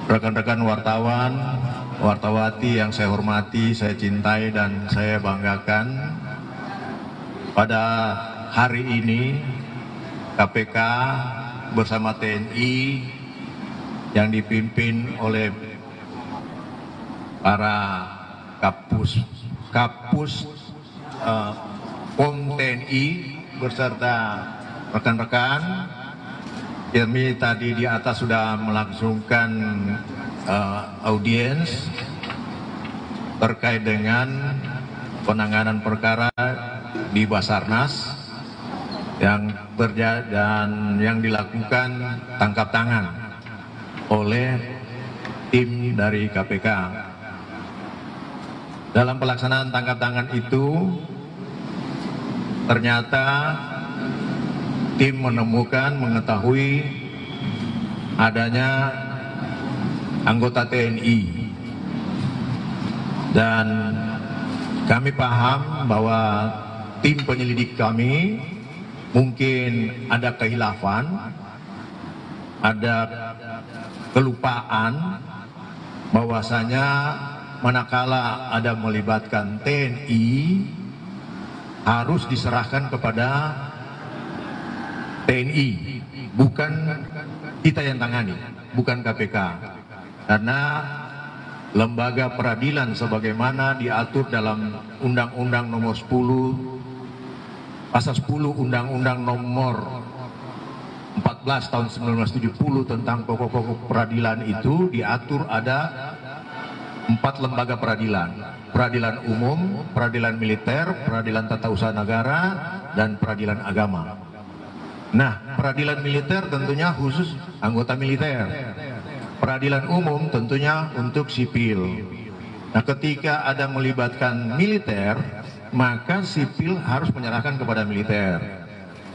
rekan-rekan wartawan, wartawati yang saya hormati, saya cintai dan saya banggakan. Pada hari ini KPK bersama TNI yang dipimpin oleh para Kapus POM TNI beserta rekan-rekan. Kami tadi di atas sudah melangsungkan audiens terkait dengan penanganan perkara di Basarnas yang dilakukan tangkap tangan oleh tim dari KPK. Dalam pelaksanaan tangkap tangan itu ternyata tim mengetahui adanya anggota TNI, dan kami paham bahwa tim penyelidik kami mungkin ada kehilafan, ada kelupaan bahwasanya manakala ada melibatkan TNI harus diserahkan kepada TNI, bukan kita yang tangani, bukan KPK. Karena lembaga peradilan sebagaimana diatur dalam Undang-Undang Nomor 10, Pasal 10 Undang-Undang Nomor 14 tahun 1970 tentang pokok-pokok peradilan itu diatur ada 4 lembaga peradilan: peradilan umum, peradilan militer, peradilan tata usaha negara, dan peradilan agama. Nah, peradilan militer tentunya khusus anggota militer. Peradilan umum tentunya untuk sipil. Nah, ketika ada melibatkan militer, maka sipil harus menyerahkan kepada militer.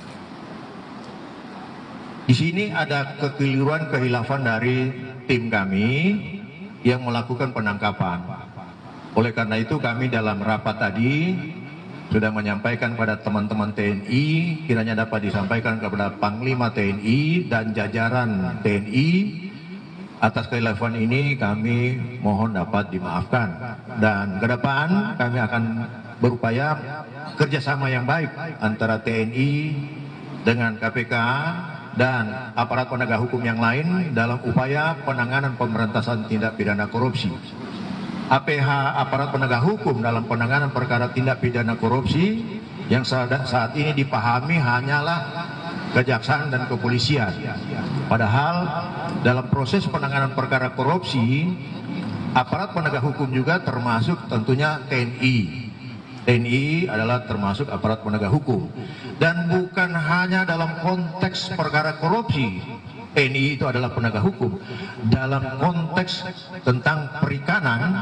Di sini ada kekeliruan, kehilafan dari tim kami yang melakukan penangkapan. Oleh karena itu kami dalam rapat tadi sudah menyampaikan pada teman-teman TNI, kiranya dapat disampaikan kepada Panglima TNI dan jajaran TNI. Atas kehilafan ini kami mohon dapat dimaafkan, dan ke depan kami akan berupaya kerjasama yang baik antara TNI dengan KPK dan aparat penegak hukum yang lain dalam upaya penanganan pemberantasan tindak pidana korupsi. APH, aparat penegak hukum, dalam penanganan perkara tindak pidana korupsi yang saat ini dipahami hanyalah kejaksaan dan kepolisian. Padahal dalam proses penanganan perkara korupsi, aparat penegak hukum juga termasuk tentunya TNI. TNI adalah termasuk aparat penegak hukum. Dan bukan hanya dalam konteks perkara korupsi, TNI itu adalah penegak hukum. Dalam konteks tentang perikanan,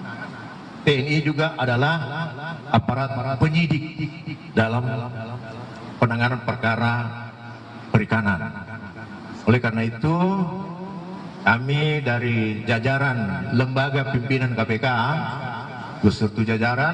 TNI juga adalah aparat penyidik dalam penanganan perkara perikanan. Oleh karena itu, kami dari jajaran lembaga pimpinan KPK beserta jajaran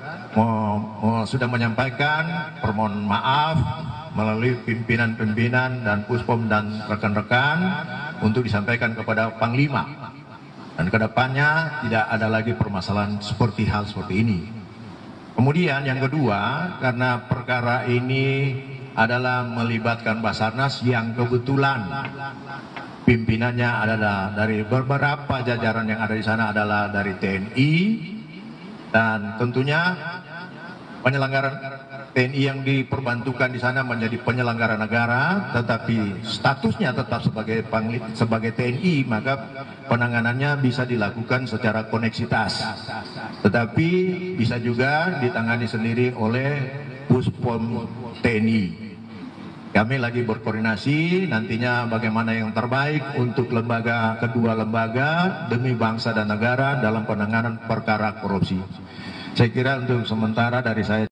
sudah menyampaikan permohonan maaf melalui pimpinan-pimpinan dan Puspom dan rekan-rekan untuk disampaikan kepada Panglima, dan kedepannya tidak ada lagi permasalahan seperti hal seperti ini. Kemudian yang kedua, karena perkara ini adalah melibatkan Basarnas yang kebetulan pimpinannya adalah dari beberapa jajaran yang ada di sana adalah dari TNI, dan tentunya penyelenggaraan TNI yang diperbantukan di sana menjadi penyelenggara negara, tetapi statusnya tetap sebagai TNI, maka penanganannya bisa dilakukan secara koneksitas, tetapi bisa juga ditangani sendiri oleh Puspom TNI. Kami lagi berkoordinasi nantinya bagaimana yang terbaik untuk kedua lembaga demi bangsa dan negara dalam penanganan perkara korupsi. Saya kira untuk sementara dari saya